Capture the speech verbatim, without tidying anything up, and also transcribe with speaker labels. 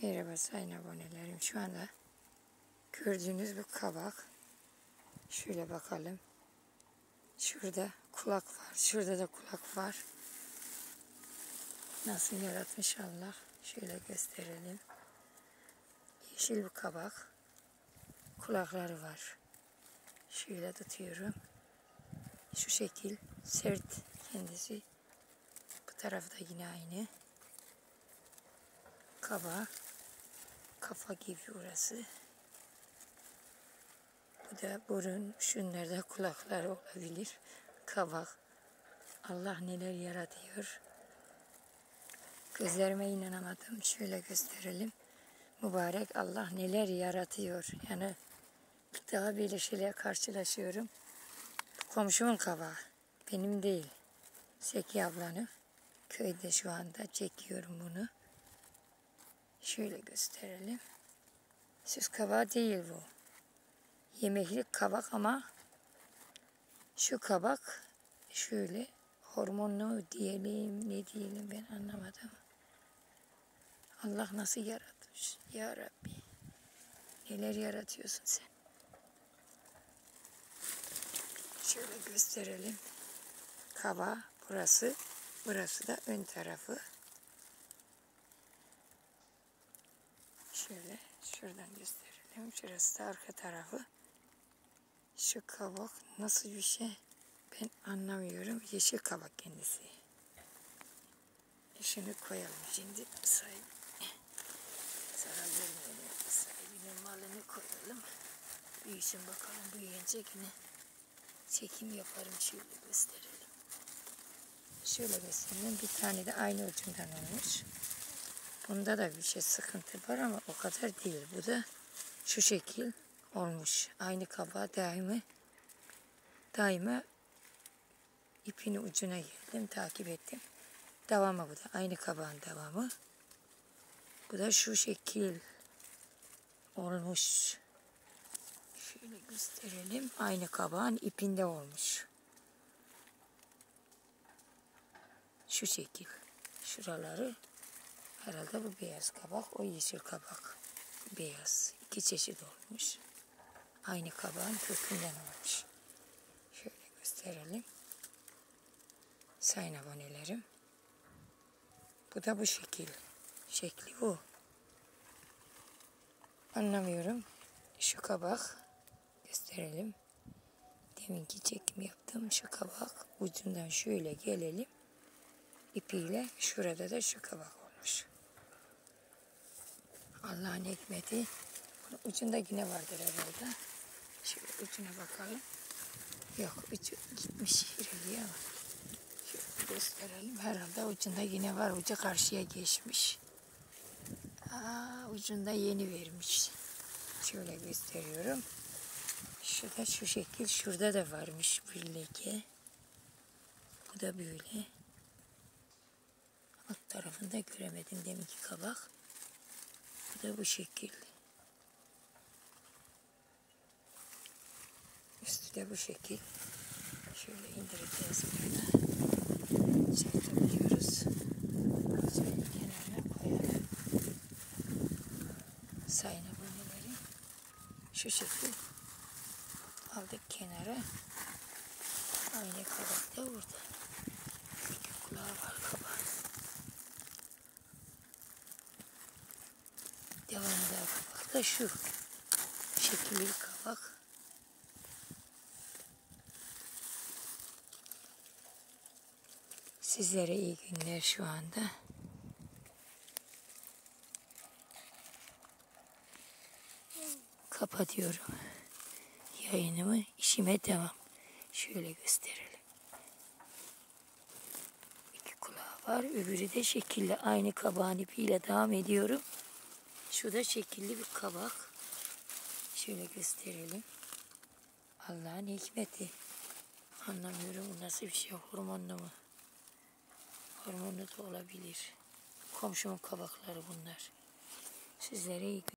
Speaker 1: Merhaba sayın abonelerim. Şu anda gördüğünüz bu kabak. Şöyle bakalım. Şurada kulak var. Şurada da kulak var. Nasıl yaratmış Allah. Şöyle gösterelim. Yeşil bir kabak. Kulakları var. Şöyle tutuyorum. Şu şekil. Sert kendisi. Bu tarafta yine aynı. Kabak. Kafa gibi orası. Bu da burun, şunlarda kulakları olabilir. Kabak. Allah neler yaratıyor. Gözlerime inanamadım. Şöyle gösterelim. Mübarek Allah neler yaratıyor. Yani ilk daha böyle şeyler karşılaşıyorum. Komşumun kabağı. Benim değil. Seki ablanın. Köyde şu anda çekiyorum bunu. Şöyle gösterelim. Süs kabağı değil bu. Yemeklik kabak ama şu kabak şöyle hormonlu diyelim ne diyelim ben anlamadım. Allah nasıl yaratmış ya Rabbi. Neler yaratıyorsun sen. Şöyle gösterelim. Kabağı burası. Burası da ön tarafı. Şöyle şuradan gösterelim. Şurası da arka tarafı. Şu kabak nasıl bir şey ben anlamıyorum. Yeşil kabak kendisi. Şunu koyalım şimdi. Sahibi. Zarar vermeyelim. Sahibinin malını koyalım. Büyüsün bakalım. Büyüyünce yine çekim yaparım. Şöyle gösterelim. Şöyle göstereyim. Bir tane de aynı ucundan olmuş. Bunda da bir şey sıkıntı var ama o kadar değil. Bu da şu şekil olmuş. Aynı kabağa daima daima ipini ucuna geldim. Takip ettim. Devamı bu da. Aynı kabağın devamı. Bu da şu şekil olmuş. Şöyle gösterelim. Aynı kabağın ipinde olmuş. Şu şekil. Şuraları herhalde bu beyaz kabak. O yeşil kabak. Beyaz. İki çeşit olmuş. Aynı kabağın kökünden olmuş. Şöyle gösterelim. Sayın abonelerim. Bu da bu şekil. Şekli bu. Anlamıyorum. Şu kabak gösterelim. Deminki çekim yaptım. Şu kabak ucundan şöyle gelelim. İpiyle şurada da şu kabak olmuş. Allah'ın hikmeti. Bunun ucunda yine vardır herhalde. Şöyle ucuna bakalım. Yok ucu gitmiş ilerliyor ama. Şöyle gösterelim. Herhalde ucunda yine var. Ucu karşıya geçmiş. Aa, ucunda yeni vermiş. Şöyle gösteriyorum. Şu da şu şekil. Şurada da varmış bir leke. Bu da böyle. Alt tarafında göremedim deminki kabak. Bu da bu şekil. Üstü de bu şekil. Şöyle indireceğiz böyle. Çekebiliyoruz. Şöyle kenarına koyalım. Sayın abonelerim. Şu şekil. Aldık kenara. Aynı kabak da burada. İki kulağı var kabağın. Devamında kabak da şu. Şekilli kabak. Sizlere iyi günler şu anda. Kapatıyorum yayınımı. İşime devam. Şöyle gösterelim. İki kulağı var. Öbürü de şekilli. Aynı kabağın ipiyle devam ediyorum. Şu da şekilli bir kabak. Şöyle gösterelim. Allah'ın hikmeti. Anlamıyorum bu nasıl bir şey. Hormonlu mu? Hormonlu da olabilir. Komşumun kabakları bunlar. Sizlere iyi günler.